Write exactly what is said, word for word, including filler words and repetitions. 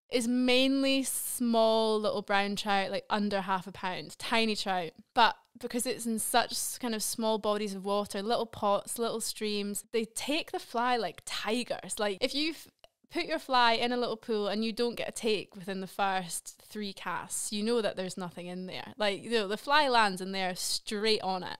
is mainly small little brown trout, like under half a pound, tiny trout. But because it's in such kind of small bodies of water, little pots, little streams, they take the fly like tigers. Like if you've put your fly in a little pool and you don't get a take within the first three casts, you know that there's nothing in there. Like, you know, the fly lands in there straight on it.